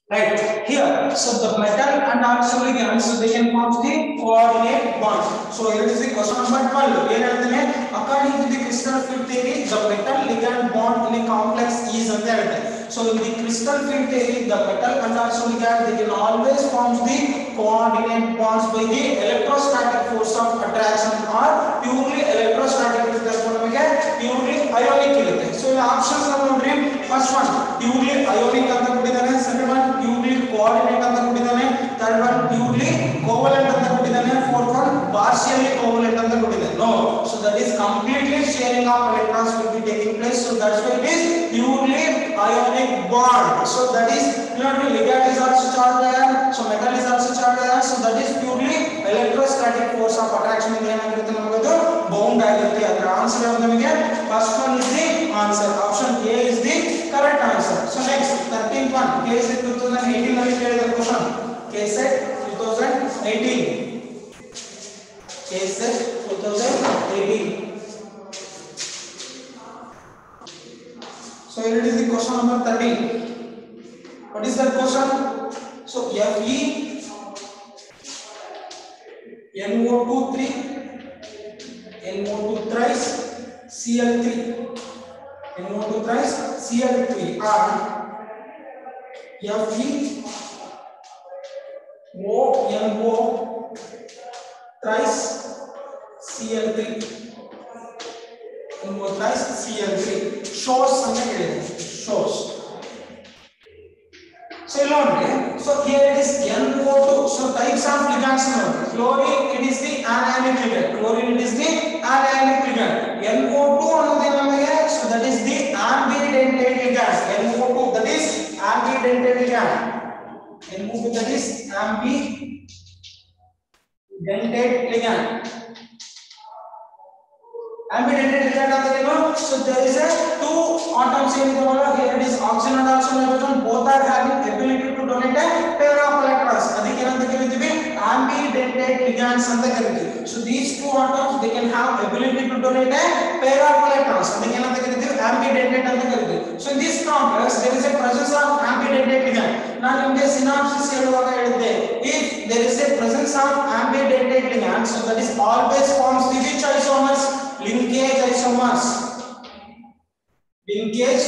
right here. So the metal and also ligands, so they can form the coordinate bonds. So here is the question number 12. Here according to the crystal field theory, the metal ligand bond in a complex is ಅಂತ ಹೇಳ್ತಾರೆ. So in the crystal field theory, the metal and also ligand they can always form the coordinate bonds by the electrostatic force of attraction or purely electrostatic ಇರುತ್ತೆ ಅಥವಾ ನಮಗೆ purely ionic ಇರುತ್ತೆ. So ಈ options ನೋಡ್ರಿ, first one purely ionic ಅಂತ ಕೊಟ್ಟಿದ್ದಾನೆ, second one purely coordinate ಅಂತ ಕೊಟ್ಟಿದ್ದಾನೆ, ಥರ್ಡ್ ಒನ್ purely covalent ಅಂತ ಕೊಟ್ಟಿದ್ದಾನೆ, ಫೋರ್ತ್ ಒನ್ partially covalent ಅಂತ ಕೊಟ್ಟಿದ್ದಾನೆ. No, so that is completely sharing of electrons will be taking place. So that's why it is purely ionic bond. So that is ligand is also charged ion, so metal is also charged ion, so that is purely electrostatic force of attraction ಇಂದ ಏನಾಗಿರುತ್ತೆ ನಮಗೆ ಅದು bound ಆಗಿರುತ್ತೆ. ಅದರ answer ಯಾವುದು ನಮಗೆ first one is the answer, option A is the correct answer. So next 13th one, KSET 2018 ನಲ್ಲಿ ಕೇಳಿದ question, KSET 2018, KSET 2018. So here it is the question number 13. What is that question? So Fe NO2 3 NO2 thrice Cl3 NO2 thrice Cl3 and Fe ONO thrice Cl3 NO thrice Cl3 shows ಅಂತ ಹೇಳಿದೆ, shows. So so here it is NO2. So types of ligands now. Chlorine it is the anionic ligand. Chlorine it is the anionic ligand. NO2 ಅನ್ನೋದು ನಮಗೆ, so that is the ambidentate ligand. NO2 that is ambidentate ligand. NO2 that is ambidentate ligand. Ambidentate ligand ಅಂದ್ರೆ ಏನು? So there is a two atoms in the wall. Here it is oxygen and also nitrogen, both are having ability to donate a pair of electrons. ಅದಕ್ಕೆ ಏನಂತ ಕರೀತೀವಿ? Ambidentate ligands ಅಂತ ಕರೀತೀವಿ. So these two atoms they can have ability to donate a pair of electrons. ಅದಕ್ಕೆ ಏನಂತ ಕರೀತೀವಿ? Ambidentate ಅಂತ ಕರೀತೀವಿ. So in this complex there is a presence of ambidentate ligand. ನಾನು ನಿಮಗೆ ಸಿನಾಪ್ಸಿಸ್ ಹೇಳುವಾಗ ಹೇಳಿದ್ದೆ, if there is a presence of ambidentate ligand, so that is always forms the which isomers? Linkage isomers. Linkage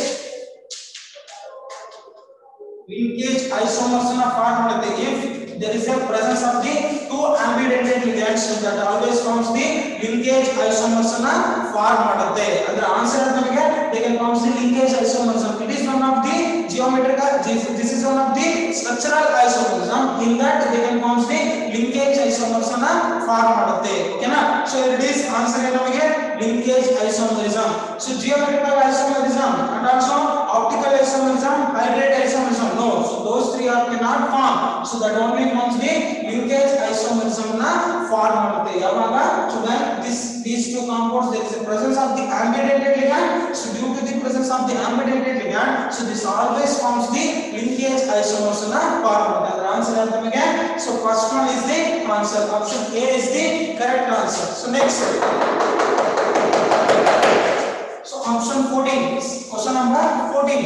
isomers na form ಮಾಡುತ್ತೆ. If there is a presence of the two ambidentate ligands, so that always forms the linkage isomers na form ಮಾಡುತ್ತೆ. ಅದರ answer ನಮಗೆ they can form the linkage isomers. It is one of the geometrical, this is one of the structural isomerism. In that they can form the linkage isomers na form ಮಾಡುತ್ತೆ. ಓಕೆನಾ? So it is answer ನಮಗೆ linkage isomerism. So geometrical isomerism and also optical isomerism, hybrid isomerism, no, so those three are cannot form. So that only forms the linkage isomerism na form ಮಾಡುತ್ತೆ. ಯಾವಾಗ? So when these two compounds there is a presence of the ambidentate ligand, so due to the presence of the ambidentate ligand, so this always forms the linkage isomers na form ಮಾಡುತ್ತೆ. ಅದರ answer ಅಂತ ನಮಗೆ, so first one is the answer, option A is the correct answer. So next, so option 14, question number 14.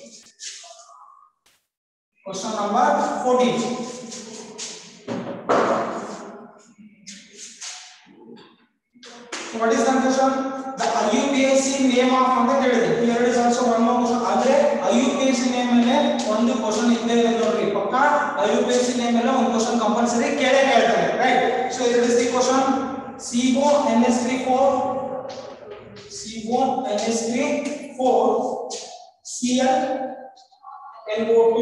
Question number 14. So what is the question? The IUPAC name of ಅಂತ ಹೇಳಿದೆ. Here is also one more question. ಆದರೆ IUPAC name ಮೇಲೆ ಒಂದು question ಇದ್ದೇ ಇದೆ ನೋಡ್ರಿ. ಪಕ್ಕ IUPAC name ಮೇಲೆ ಒಂದು question ಕಂಪಲ್ಸರಿ ಕೇಳೇ ಕೇಳ್ತಾರೆ, right? So here is the question, CO-NH3 4 ClNO2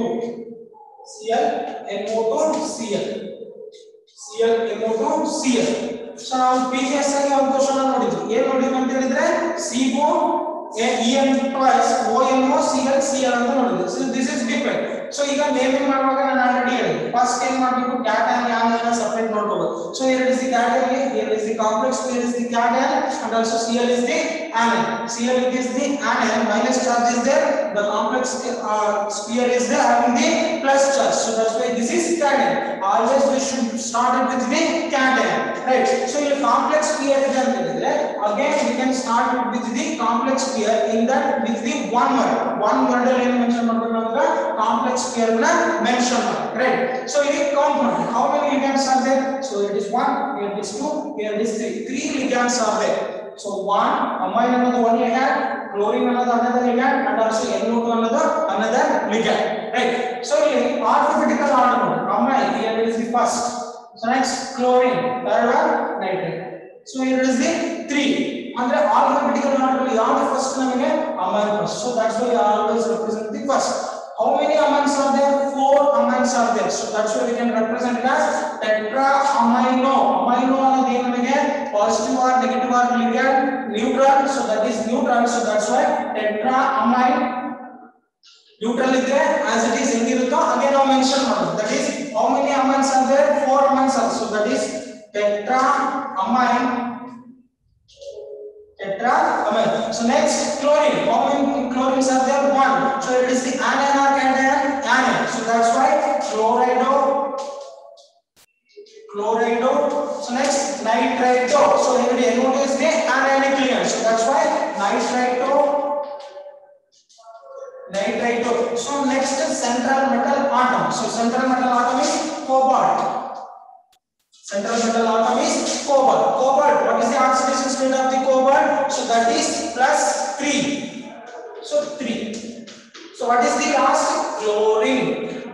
ClNO2Cl. So ನಾವು ಪ್ರೀವಿಯಸ್ ಆಗಿ ಒಂದು ಕ್ವೆಶ್ಚನ್ ನೋಡಿದ್ವಿ. ಏನು ನೋಡಿದ್ವಿ ಅಂತ ಹೇಳಿದ್ರೆ CO En twice ONO Cl ಅಂತ ನೋಡಿದ್ವಿ. So this is different. So ಈಗ ನೇಮಿಂಗ್ ಮಾಡುವಾಗ ನಾನು ಆಲ್ರೆಡಿ ಹೇಳಿದೆ, ಫಸ್ಟ್ ಏನು ಮಾಡಬೇಕು, ಕ್ಯಾಟಯನ್ ಯಾವ್ದನ್ನ ಸೆಪರೇಟ್ ಮಾಡ್ಕೋಬೇಕು. So here is the cation, here is the complex, here is the cation, and also Cl is the anion. Cl is the anion, minus charge is there, the complex sphere is there having the plus charge. So that's why this is cation. Always we should start it with the cation, right? So ಇಲ್ಲಿ complex sphere ಇದೆ ಅಂತ ಹೇಳಿದ್ರೆ again we can start with the complex pair in that with the one word ಏನು mention ಮಾಡಬೇಕು ಅಂದ್ರೆ complex pair na mention ಮಾಡಿ right. So it is compound. How many ligands are there? So it is 1, here it is 2, here it is 3 ligands are there. So 1 amine another one ligand, chlorine another ligand, and also NO2 another ligand, right. So in alphabetical order, amine here is the first, so next chlorine, third one nitrate. So here is the 3 andre alphabetical order yav first namage amine first, so that's why we always represent the first. How many amines are there? 4 amines are there, so that's why we can represent it as tetra amino. Amino another namage positive or negative or ligand neutral, so that is neutral, so that's why tetra amine neutral idre as it is engiruttho again now mention madu, that is how many amines are there? 4 amines are, so that is tetra amine. So next chlorine, how many chlorines are there? 1, so it is the anion or cation? Anion, so that's why chlorido. So next nitrito, so here the NO2 is the anionic ligand, so that's why nitrito. So next is central metal atom. So central metal atom is cobalt. Central metal atom is cobalt. What is the oxidation state of the cobalt? So that is +3. So 3. So what is the last? Chlorine.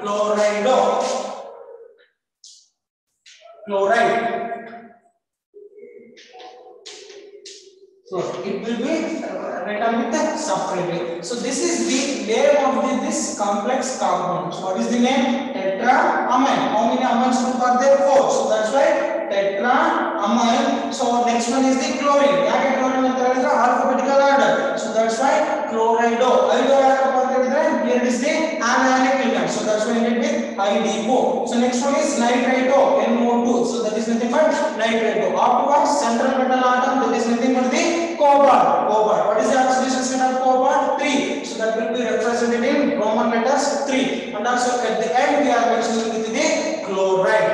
Chloride. So it will be written with separately. So this is the name of this complex compound. So what is the name? Tetra amine. How many amines are there? 4. So that's why tetra amine. So next one is the chlorine. Yage chlorine anta ಹೇಳಿದ್ರೆ alphabetical order. So that's why chlorido. Ido ಯಾಕಪ್ಪ ಅಂತ ಹೇಳಿದ್ರೆ here is the anionic ligand. So that's why it with IDO. So next one is nitrito, NO2. So that is nothing but nitrito. Afterwards central metal atom, that is nothing but the cobalt. What is the oxidation state of cobalt? 3. So that will be represented in Roman letters 3. And also at the end we are mentioning with the chloride.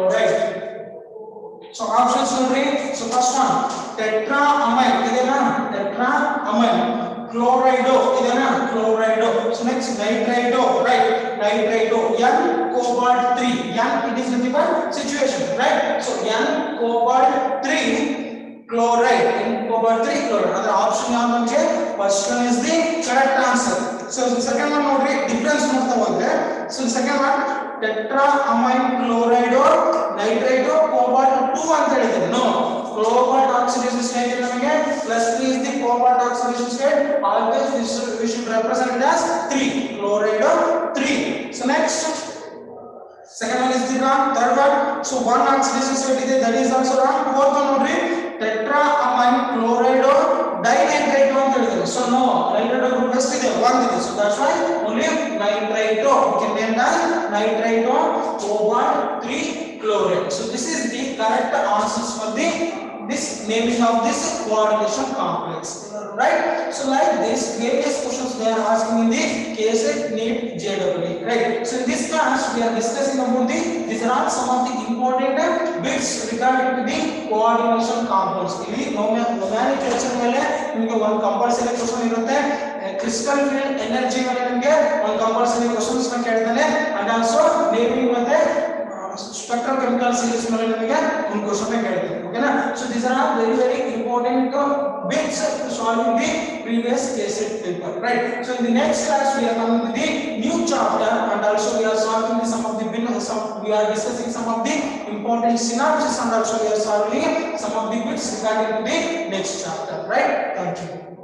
So options nodri. So first one tetra amine idena tetra amine, chlorido idena chlorido. So next nitrito, right, nitrito. N cobalt 3, N it is nothing but situation, right. So N cobalt 3 chloride, N cobalt 3 chloride. Other option yavanche first one is the correct answer. So the second one nodri difference ಮಾಡ್ತಾ ಹೋದ್ರೆ, so the second one tetra amine chloride or nitrito cobalt 2 ಅಂತ ಹೇಳಿದ್ರೆ no, cobalt oxidation state ನಮಗೆ +3 is the cobalt oxidation state, always we should represent it as 3, chloride 3. So next second one is the wrong, third one, so one oxidation state ಇದೆ, that is also wrong. Fourth one nodri tetra amine chloride dinitrito ಅಂತ ಹೇಳಿದ್ರೆ, so no, nitrito group best ಇದೆ, one ಇದೆ, so that's why only nitrito, we can name as nitrito cobalt 3 chloride. So this is the correct answers for this naming of this coordination complex, right. So like this various questions they are asking in the KSET, NEET, JEE, right. So in this class we are discussing about these are some of the important bits regarding to the coordination compounds. ಇಲ್ಲಿ nomenclature ಮೇಲೆ ನಿಮಗೆ ಒಂದು compulsory question ಇರುತ್ತೆ, crystal field energy ಮೇಲೆ ನಿಮಗೆ ಒಂದು compulsory questions ನ ಕೇಳ್ತಾನೆ, and also naming ಮತ್ತೆ spectral chemical series ಮೇಲೆ ನಿಮಗೆ ಒಂದು ಕ್ವೆಶ್ಚನ್ ಕೇಳ್ತಾನೆ, ಓಕೆನಾ. So these are very important bits to solving the previous KSET paper, right. So in the next class we are coming to the new chapter, and also we are solving we are discussing some of the important synapses, and also we are solving some of the bits regarding to the next chapter, right. Thank you.